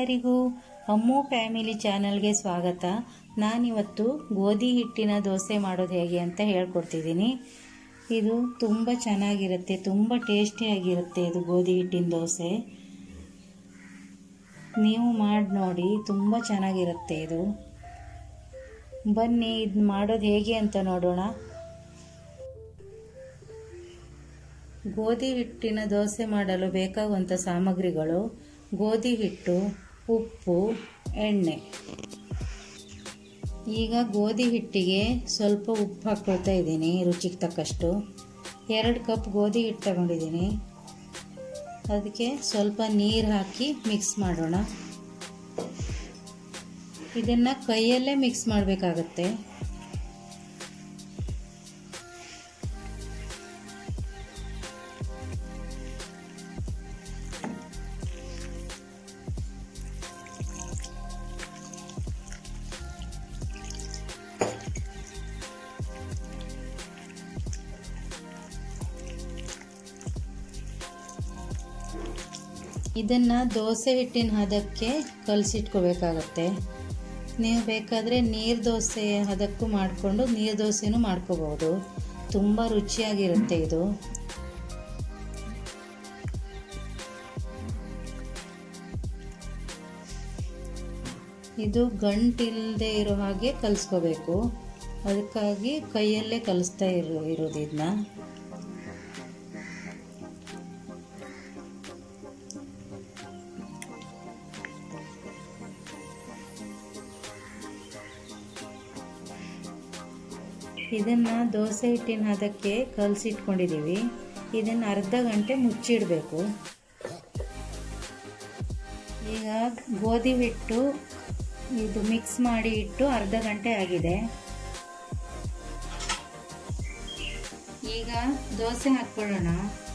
ಎಲ್ಲರಿಗೂ ಅಮ್ಮು ಫ್ಯಾಮಿಲಿ ಚಾನಲ್ಗೆ ಸ್ವಾಗತ. ನಾನಿವತ್ತು ಗೋಧಿ ಹಿಟ್ಟಿನ ದೋಸೆ ಮಾಡೋದು ಹೇಗೆ ಅಂತ ಹೇಳ್ಕೊಡ್ತಿದ್ದೀನಿ. ಇದು ತುಂಬ ಚೆನ್ನಾಗಿರುತ್ತೆ, ತುಂಬ ಟೇಸ್ಟಿಯಾಗಿರುತ್ತೆ. ಇದು ಗೋಧಿ ಹಿಟ್ಟಿನ ದೋಸೆ ನೀವು ಮಾಡಿ ನೋಡಿ, ತುಂಬ ಚೆನ್ನಾಗಿರುತ್ತೆ ಇದು. ಬನ್ನಿ ಇದು ಮಾಡೋದು ಹೇಗೆ ಅಂತ ನೋಡೋಣ. ಗೋಧಿ ಹಿಟ್ಟಿನ ದೋಸೆ ಮಾಡಲು ಬೇಕಾಗುವಂಥ ಸಾಮಗ್ರಿಗಳು: ಗೋಧಿ ಹಿಟ್ಟು, ಉಪ್ಪು, ಎಣ್ಣೆ. ಈಗ ಗೋಧಿ ಹಿಟ್ಟಿಗೆ ಸ್ವಲ್ಪ ಉಪ್ಪು ಹಾಕ್ಕೊಳ್ತಾ ಇದ್ದೀನಿ, ರುಚಿಗೆ ತಕ್ಕಷ್ಟು. 2 ಕಪ್ ಗೋಧಿ ಹಿಟ್ಟು ತಗೊಂಡಿದ್ದೀನಿ. ಅದಕ್ಕೆ ಸ್ವಲ್ಪ ನೀರು ಹಾಕಿ ಮಿಕ್ಸ್ ಮಾಡೋಣ. ಇದನ್ನು ಕೈಯಲ್ಲೇ ಮಿಕ್ಸ್ ಮಾಡಬೇಕಾಗತ್ತೆ. ಇದನ್ನು ದೋಸೆ ಹಿಟ್ಟಿನ ಹದಕ್ಕೆ ಕಲಸಿಟ್ಕೋಬೇಕಾಗತ್ತೆ. ನೀವು ಬೇಕಾದರೆ ನೀರು ದೋಸೆ ಹದಕ್ಕೂ ಮಾಡಿಕೊಂಡು ನೀರು ದೋಸೆನೂ ಮಾಡ್ಕೋಬಹುದು. ತುಂಬ ರುಚಿಯಾಗಿರುತ್ತೆ ಇದು. ಇದು ಗಂಟಿಲ್ಲದೆ ಇರೋ ಹಾಗೆ ಕಲಿಸ್ಕೋಬೇಕು. ಅದಕ್ಕಾಗಿ ಕೈಯಲ್ಲೇ ಕಲಿಸ್ತಾ ಇರೋದು ಇದನ್ನ. ಇದನ್ನು ದೋಸೆ ಹಿಟ್ಟಿನ ಹದಕ್ಕೆ ಕಲಸಿಟ್ಕೊಂಡಿದ್ದೀವಿ. ಇದನ್ನು ಅರ್ಧ ಗಂಟೆ ಮುಚ್ಚಿಡಬೇಕು. ಈಗ ಗೋಧಿ ಹಿಟ್ಟು ಇದು ಮಿಕ್ಸ್ ಮಾಡಿ ಇಟ್ಟು ಅರ್ಧ ಗಂಟೆ ಆಗಿದೆ. ಈಗ ದೋಸೆ ಹಾಕ್ಕೊಳ್ಳೋಣ.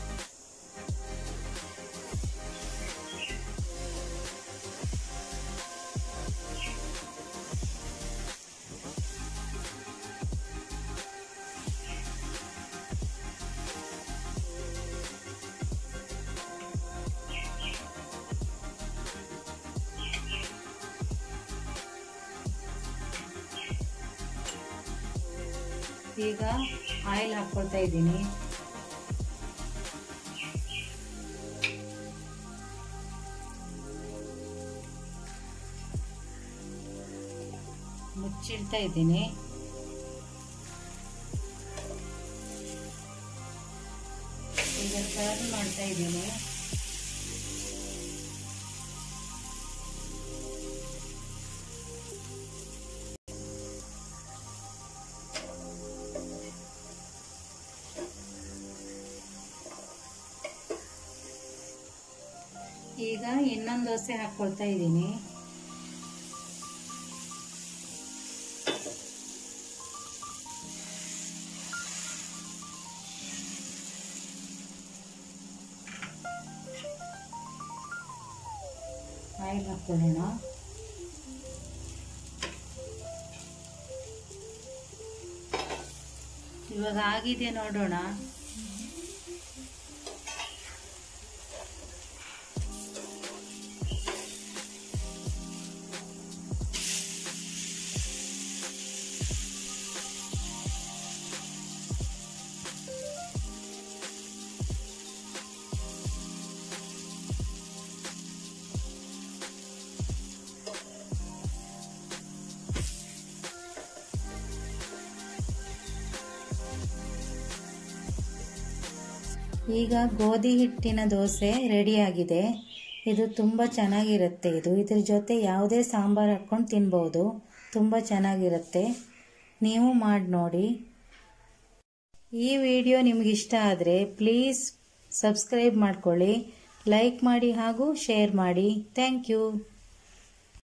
ಈಗ ಆಯಿಲ್ ಹಾಕ್ಕೊಳ್ತಾ ಇದ್ದೀನಿ. ಮುಚ್ಚಿಡ್ತಾ ಇದ್ದೀನಿ. ಈಗ ಟರ್ನ್ ಮಾಡ್ತಾ ಇದ್ದೀನಿ. ಈಗ ಇನ್ನೊಂದು ದೋಸೆ ಹಾಕ್ಕೊಳ್ತಾ ಇದ್ದೀನಿ. ಆಯಿಲ್ ಹಾಕ್ಕೊಳ್ಳೋಣ. ಇವಾಗ ಆಗಿದೆ ನೋಡೋಣ. ಈಗ ಗೋಧಿ ಹಿಟ್ಟಿನ ದೋಸೆ ರೆಡಿಯಾಗಿದೆ. ಇದು ತುಂಬ ಚೆನ್ನಾಗಿರುತ್ತೆ. ಇದ್ರ ಜೊತೆ ಯಾವುದೇ ಸಾಂಬಾರು ಹಾಕ್ಕೊಂಡು ತಿನ್ಬೋದು. ತುಂಬ ಚೆನ್ನಾಗಿರುತ್ತೆ. ನೀವು ಮಾಡಿ ನೋಡಿ. ಈ ವಿಡಿಯೋ ನಿಮಗಿಷ್ಟ ಆದರೆ ಪ್ಲೀಸ್ ಸಬ್ಸ್ಕ್ರೈಬ್ ಮಾಡ್ಕೊಳ್ಳಿ, ಲೈಕ್ ಮಾಡಿ ಹಾಗೂ ಶೇರ್ ಮಾಡಿ. Thank you.